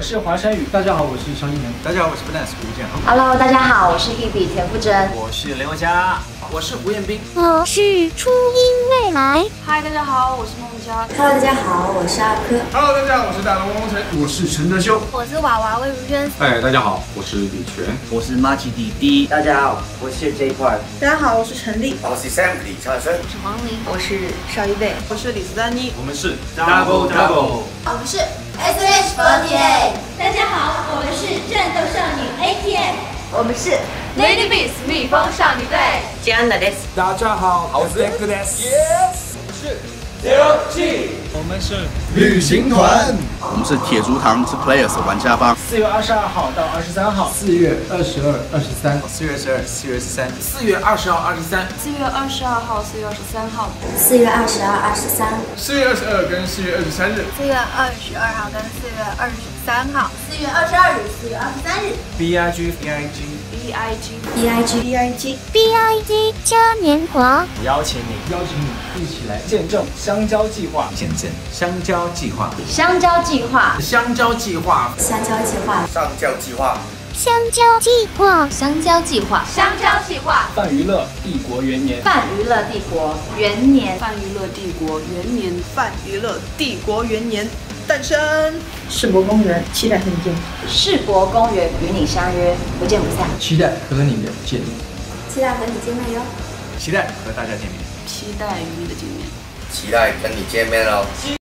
我是华山宇。 大家好，我是张一鸣。 大家好，我是 Finance 吴建豪。 Hello， 大家好，我是 Hebe 田馥甄。 我是林宥嘉。 我是胡彦斌。 我是初音未来。 嗨，大家好，我是孟佳。 Hello， 大家好，我是阿珂。 Hello， 大家好，我是大龙汪晨。 我是陈德修。 我是娃娃魏如萱。 大家好，我是李全。 我是马奇弟弟。 大家好，我是 J One。 大家好，我是陈丽。 我是 Sam 李灿生。 我是黄龄。 我是邵一贝。我是李斯丹妮。 我们是 Double。 我们是 SH48。 大家好，我们是战斗少女 ATM。 我们是 Lady Beast 蜜蜂少女队。 Jana des。 大家好，我是 Deku des。 Yes， 我们是LG。 我们是旅行团。 我们是铁竹堂是 Players 玩家帮。 4月22号到23号。 4月22、23。 4月12、4月13。 4月20号、23。 4月22号、4月23号。 4月22、23。 4月22跟4月23日。 4月22号跟4月23号。 4月22日、4月23日。 BIG 嘉年华。 邀请你一起来见证香蕉计划。 见证香蕉计划。 香蕉计划。 香蕉计划。 香蕉计划。 上交计划。 香蕉计划。 香蕉计划。 香蕉计划。 泛娱乐帝国元年。 泛娱乐帝国元年。 泛娱乐帝国元年。 泛娱乐帝国元年诞生。 世博公园，期待和你见面。 世博公园与你相约，不见不散。 期待和你们见面。 期待和你见面哟。 期待和大家见面。 期待与你的见面。 期待跟你见面哦。